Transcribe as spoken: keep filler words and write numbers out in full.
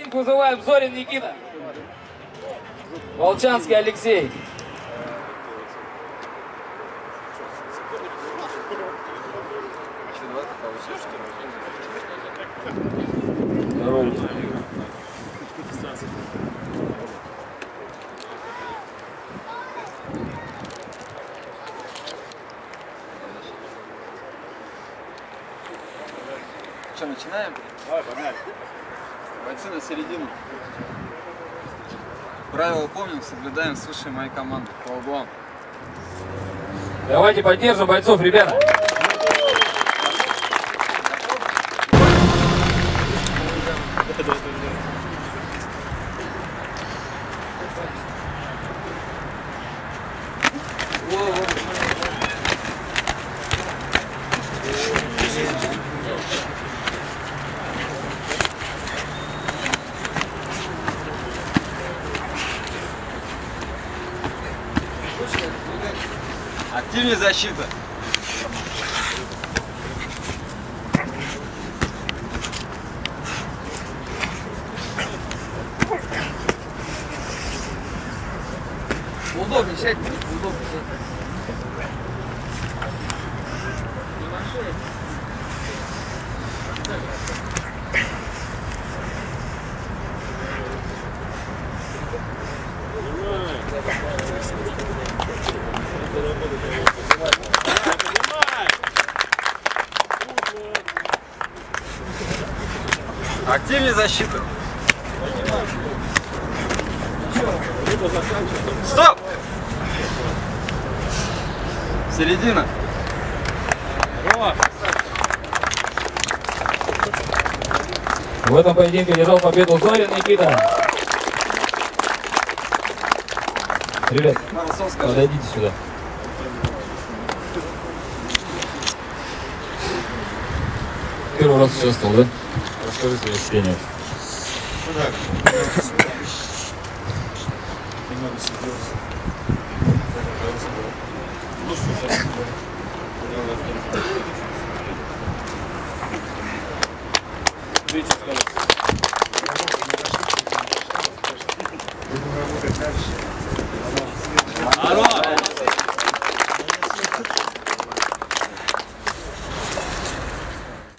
ринг вызываем Зорин Никита. Волчанский Алексей. Здорово. Что, начинаем? Давай, погнали. Бойцы на середину. Правила помним, соблюдаем, слушаем моей команды. По углам. Давайте поддержим бойцов, ребята. Активнее защита. Удобнее сядь, удобнее сядь. Активнее защита. Стоп! Середина. В этом поединке держал победу Зорин Никита. Ребят, подойдите сюда. Первый раз участвовал, да? Расскажи свои ощущения. Здорово!